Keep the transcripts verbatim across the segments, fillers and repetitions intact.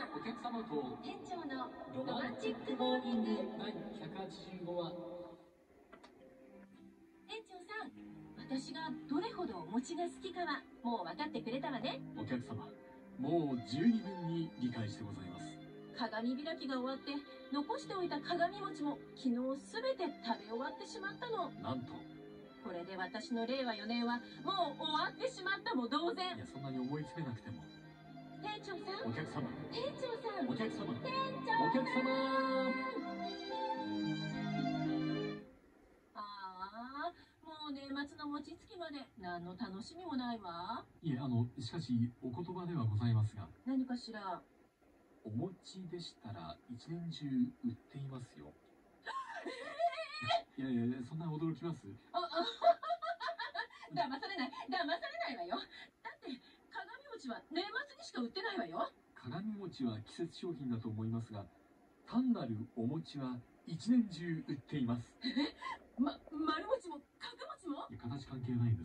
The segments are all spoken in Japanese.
お客様と店長のロロマンチッマンチッククモーニンモーニンググ。 第ひゃくはちじゅうごわ。 店長さん、私がどれほどお餅が好きかはもう分かってくれたわね。 お客様、もう十二分に理解してございます。 鏡開きが終わって残しておいた鏡餅も昨日すべて食べ終わってしまったの。 なんと。 これで私の令和よねんはもう終わってしまったも同然。 いや、そんなに思い詰めなくても。 店長さん、 お客様、 店長さん、 お客様、 店長お客様。 ああ、もう年末の餅つきまで何の楽しみもないわ。 いえ、あの、しかしお言葉ではございますが、 何かしら。 お餅でしたら一年中売っていますよ。いやいや、そんな驚きます？ ああ騙されない、騙されないわよ。だって鏡餅は年末にしか売ってないわよ。 鏡餅は季節商品だと思いますが、単なるお餅は一年中売っています。 ま、丸餅も角餅も？ いや、形関係ないんです。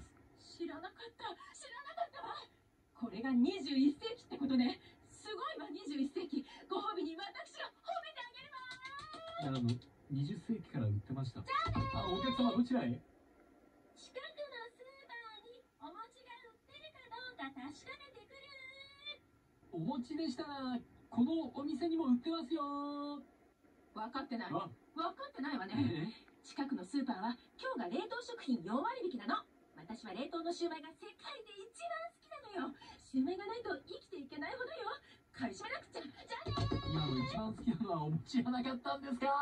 知らなかった、知らなかったわ。これがにじゅういっせいきってことね。すごいわ、にじゅういっせいき。ご褒美に私が褒めてあげるわ。 いや、あの、にじゅっせいきから売ってました。じゃあねー。あ、お客様どちらへ？ 近くのスーパーにお餅が売ってるかどうか確かめてくる。 お餅でしたら、このお店にも売ってますよ。 分かってない。 あ、 分かってないわね。 え近くのスーパーは今日が冷凍食品よんわりびきなの。私は冷凍のシューマイが世界で一番好きなのよ。シューマイがないと生きていけないほどよ。買い占めなくちゃ。じゃあね。 いや、あの、一番好きなのはお餅じゃなかったんですか？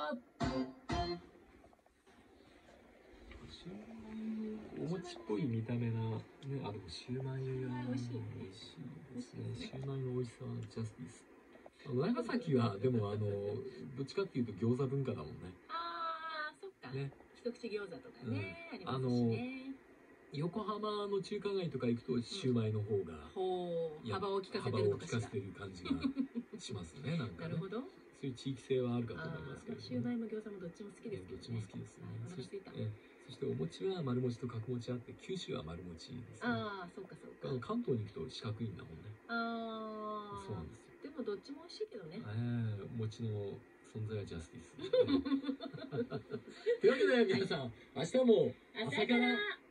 シューマイ、お餅っぽい見た目な、ね、あ、でもシューマイが美味しい。 美味しいですね。シューマイの美味しさはジャスティス。長崎は、でもあの、どっちかっていうと餃子文化だもんね。 あー、そっか。 ね。 一口餃子とかね、 うん、 ありますしね。 横浜の中華街とか行くとシューマイの方が、 ほう、幅を利かせてるのかしら。 幅を利かせてる感じがしますね。なんかね。 なるほど。 そういう地域性はあるかと思いますけど、ね。 シューマイも餃子もどっちも好きですけどね。 どっちも好きですね。 お腹すいた。 そしてお餅は丸餅と角餅あって、九州は丸餅ですね。 ああ、そうかそうか。 関東に行くと四角いんだもんね。 ああ、 そうなんですよ。 でもどっちも美味しいけどね。 ええ、餅の存在はジャスティス。というわけで皆さん、明日も朝から